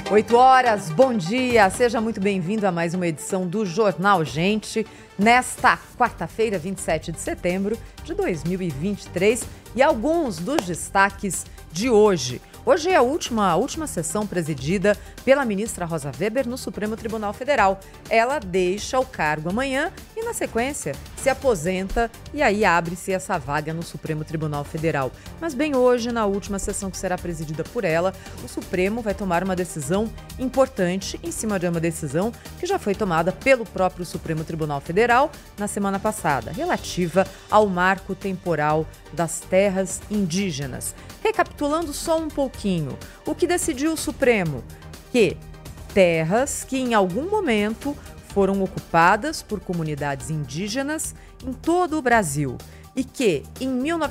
8 horas, bom dia, seja muito bem-vindo a mais uma edição do Jornal Gente, nesta quarta-feira, 27 de setembro de 2023, e alguns dos destaques de hoje. Hoje é a última sessão presidida pela ministra Rosa Weber no Supremo Tribunal Federal. Ela deixa o cargo amanhã e, na sequência, se aposenta e aí abre-se essa vaga no Supremo Tribunal Federal. Mas bem hoje, na última sessão que será presidida por ela, o Supremo vai tomar uma decisão importante em cima de uma decisão que já foi tomada pelo próprio Supremo Tribunal Federal na semana passada, relativa ao marco temporal das terras indígenas. Recapitulando só um pouquinho, o que decidiu o Supremo? Que terras que em algum momento foram ocupadas por comunidades indígenas em todo o Brasil e que em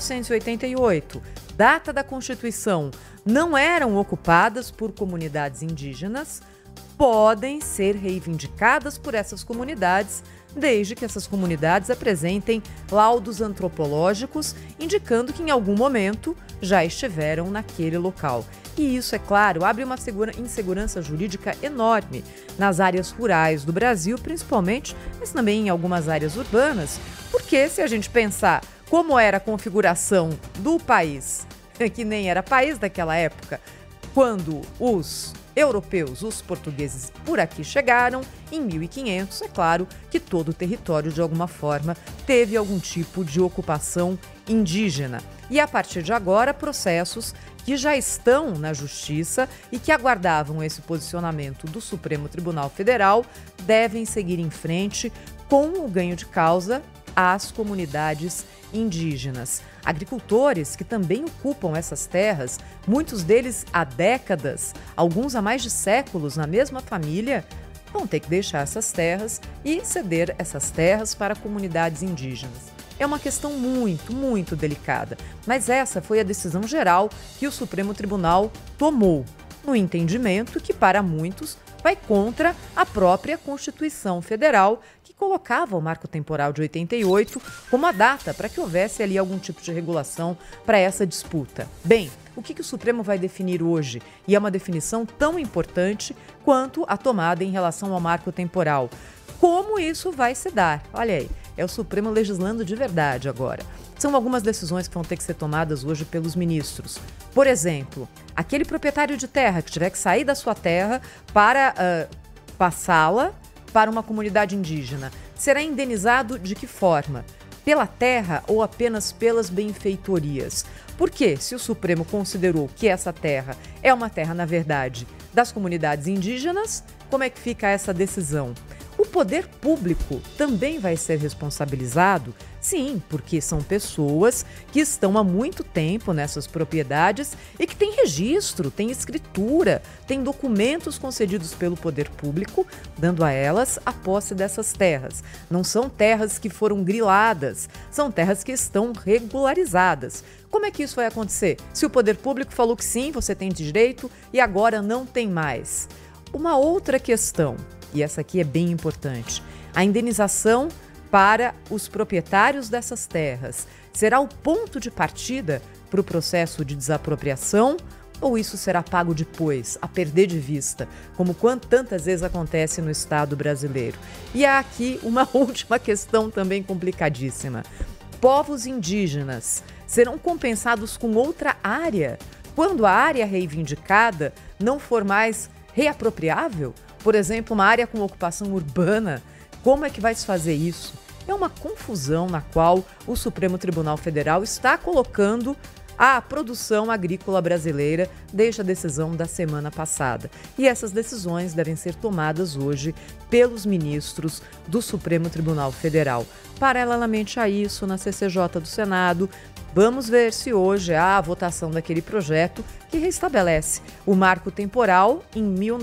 1988, data da Constituição, não eram ocupadas por comunidades indígenas, podem ser reivindicadas por essas comunidades, desde que essas comunidades apresentem laudos antropológicos indicando que em algum momento já estiveram naquele local. E isso, é claro, abre uma insegurança jurídica enorme nas áreas rurais do Brasil, principalmente, mas também em algumas áreas urbanas, porque se a gente pensar como era a configuração do país, que nem era país daquela época, quando os europeus, os portugueses, por aqui chegaram, em 1500, é claro que todo o território, de alguma forma, teve algum tipo de ocupação indígena. E a partir de agora, processos que já estão na Justiça e que aguardavam esse posicionamento do Supremo Tribunal Federal devem seguir em frente com o ganho de causa às comunidades indígenas. Agricultores que também ocupam essas terras, muitos deles há décadas, alguns há mais de séculos na mesma família, vão ter que deixar essas terras e ceder essas terras para comunidades indígenas. É uma questão muito delicada, mas essa foi a decisão geral que o Supremo Tribunal tomou, no entendimento que, para muitos, vai contra a própria Constituição Federal, que colocava o marco temporal de 88 como a data para que houvesse ali algum tipo de regulação para essa disputa. Bem, o que o Supremo vai definir hoje? E é uma definição tão importante quanto a tomada em relação ao marco temporal. Como isso vai se dar? Olha aí, é o Supremo legislando de verdade agora. São algumas decisões que vão ter que ser tomadas hoje pelos ministros. Por exemplo, aquele proprietário de terra que tiver que sair da sua terra para passá-la para uma comunidade indígena, será indenizado de que forma? Pela terra ou apenas pelas benfeitorias? Porque se o Supremo considerou que essa terra é uma terra, na verdade, das comunidades indígenas, como é que fica essa decisão? O poder público também vai ser responsabilizado? Sim, porque são pessoas que estão há muito tempo nessas propriedades e que têm registro, têm escritura, têm documentos concedidos pelo poder público, dando a elas a posse dessas terras. Não são terras que foram griladas, são terras que estão regularizadas. Como é que isso vai acontecer? Se o poder público falou que sim, você tem direito e agora não tem mais. Uma outra questão, e essa aqui é bem importante, a indenização para os proprietários dessas terras será o ponto de partida para o processo de desapropriação ou isso será pago depois, a perder de vista, como tantas vezes acontece no Estado brasileiro? E há aqui uma última questão também complicadíssima. Povos indígenas serão compensados com outra área quando a área reivindicada não for mais reapropriável? Por exemplo, uma área com ocupação urbana, como é que vai se fazer isso? É uma confusão na qual o Supremo Tribunal Federal está colocando a produção agrícola brasileira desde a decisão da semana passada. E essas decisões devem ser tomadas hoje pelos ministros do Supremo Tribunal Federal. Paralelamente a isso, na CCJ do Senado, vamos ver se hoje há a votação daquele projeto que restabelece o marco temporal em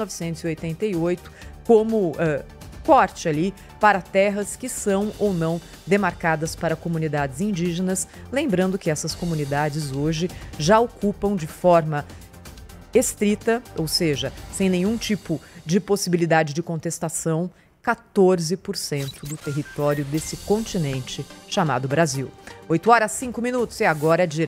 1988 como corte ali para terras que são ou não demarcadas para comunidades indígenas. Lembrando que essas comunidades hoje já ocupam de forma estrita, ou seja, sem nenhum tipo de possibilidade de contestação, 14% do território desse continente chamado Brasil. 8 horas, 5 minutos e agora é